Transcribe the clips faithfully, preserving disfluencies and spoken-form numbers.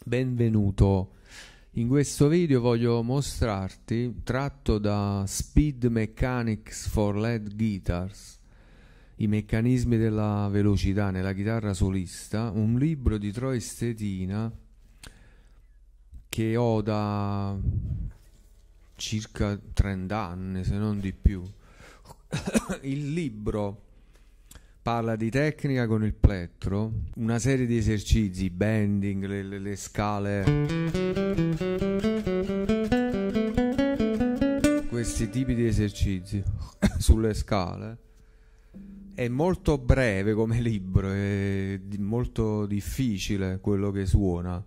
Benvenuto. In questo video voglio mostrarti, tratto da Speed Mechanics for Lead Guitars, i meccanismi della velocità nella chitarra solista, un libro di Troy Stetina che ho da circa trenta anni, se non di più. Il libro parla di tecnica con il plettro, una serie di esercizi, bending, le, le, le scale, questi tipi di esercizi sulle scale. È molto breve come libro, è molto difficile quello che suona.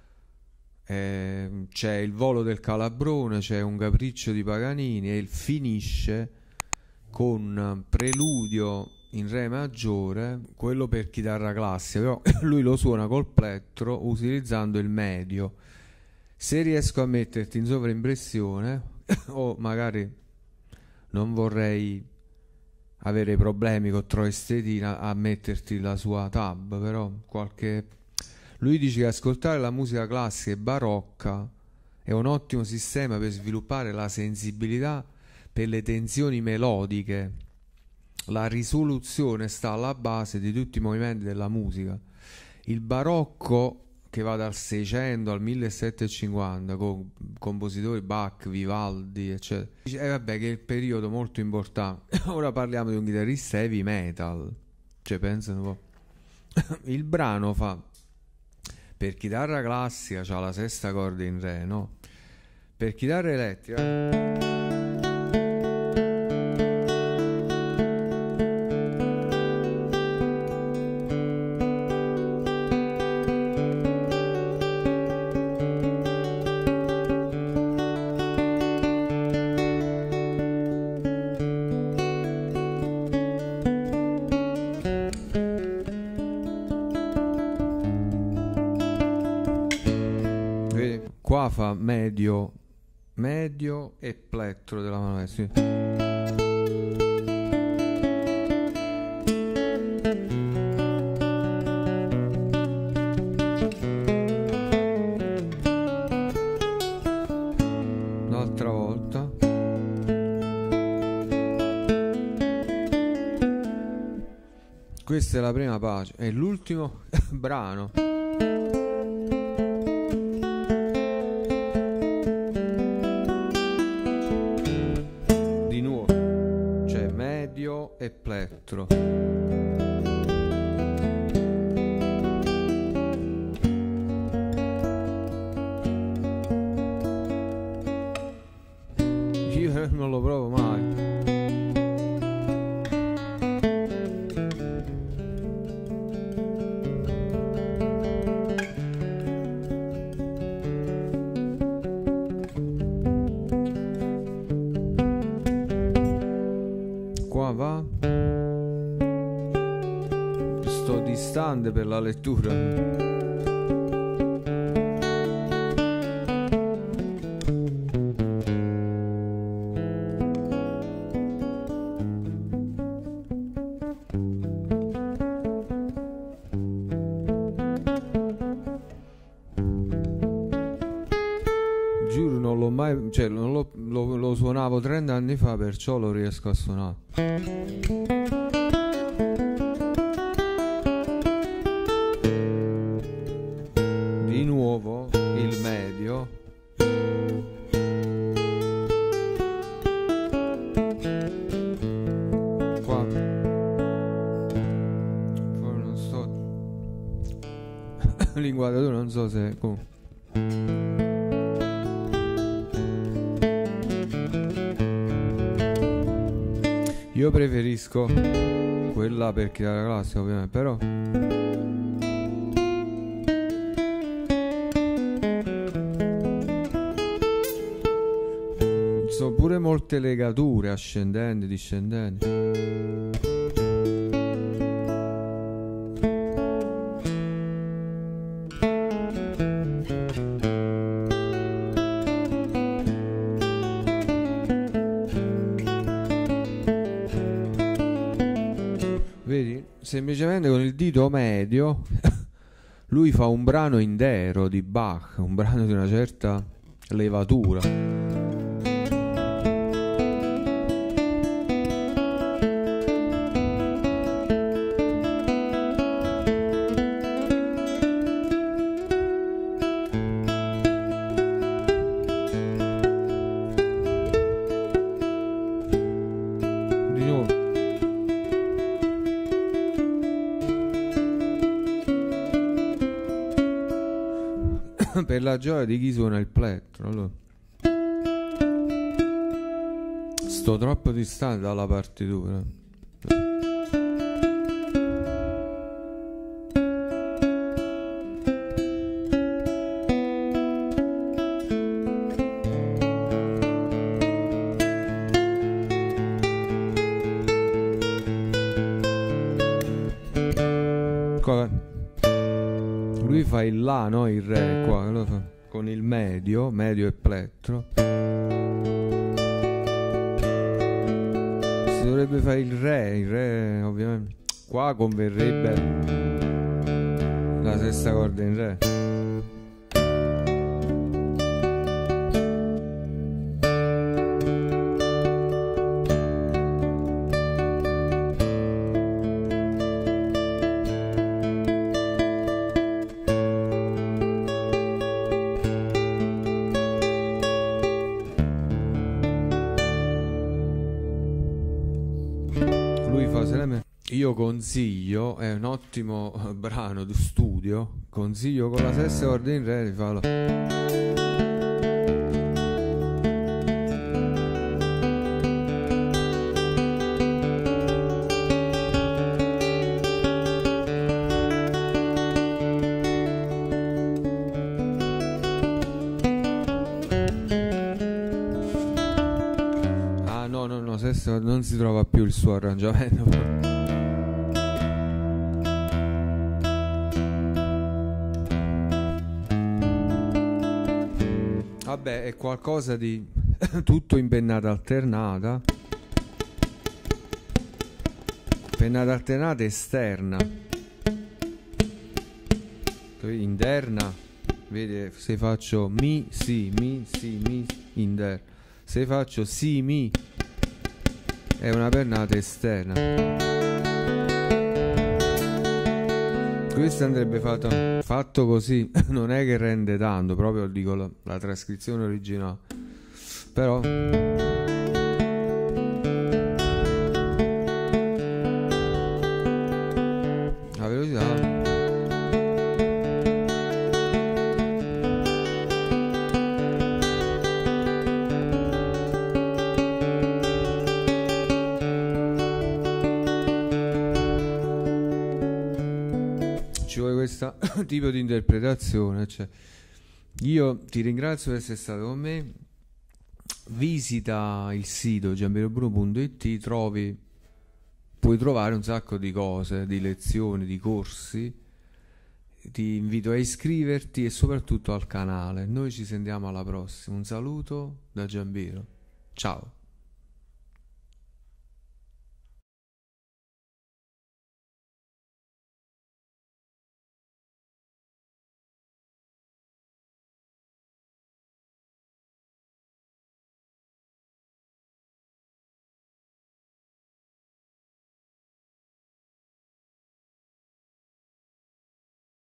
Eh, c'è il volo del Calabrone, c'è un capriccio di Paganini e il finisce con preludio in re maggiore, quello per chitarra classica, però lui lo suona col plettro utilizzando il medio. Se riesco a metterti in sovraimpressione o magari non vorrei avere problemi con Troy Stetina a metterti la sua tab, però qualche lui dice che ascoltare la musica classica e barocca è un ottimo sistema per sviluppare la sensibilità per le tensioni melodiche. La risoluzione sta alla base di tutti i movimenti della musica. Il barocco, che va dal seicento al millesettecentocinquanta con compositori Bach, Vivaldi eccetera, dice, eh vabbè, che è il periodo molto importante. Ora parliamo di un chitarrista heavy metal, cioè pensano un po'. Il brano fa, per chitarra classica c'ha la sesta corda in re, no? Per chitarra elettrica qua fa medio, medio e plettro della mano destra. Un'altra volta. Questa è la prima pace e l'ultimo brano. E plettro. Io non lo provo mai. Qua va. Sto distante per la lettura. Giuro non l'ho mai, cioè non lo, lo, lo suonavo trenta anni fa, perciò lo riesco a suonare. Di nuovo il medio. Qua. Poi non sto. L'inquadratura non so se. Comunque. Io preferisco quella per chitarra classica, ovviamente, però ci sono pure molte legature ascendenti, discendenti. Vedi? Semplicemente con il dito medio Lui fa un brano intero di Bach, un brano di una certa levatura. Di nuovo. Per la gioia di chi suona il plettro. Allora, sto troppo distante dalla partitura. Qua- Lui fa il La, no? Il Re qua, lo fa con il medio, medio e plettro. Si dovrebbe fare il Re, il Re ovviamente. Qua converrebbe la sesta corda in Re. Lui fa sempre. Io consiglio, è un ottimo brano di studio. Consiglio con la sesta corda in Re di farlo. Ah no, no, no, sesta non si trova più il suo arrangiamento. Vabbè, è qualcosa di tutto in pennata alternata. Pennata alternata esterna. Interna. Vedi, se faccio mi, si, mi, si, mi, interna. Se faccio si, mi, è una pennata esterna. Questo andrebbe fatto, fatto così, non è che rende tanto, proprio dico la, la trascrizione originale, però la velocità ci vuole questo tipo di interpretazione, cioè. Io ti ringrazio per essere stato con me. Visita il sito giampiero punto it, trovi puoi trovare un sacco di cose, di lezioni, di corsi. Ti invito a iscriverti e soprattutto al canale. Noi ci sentiamo alla prossima. Un saluto da Giampiero. Ciao.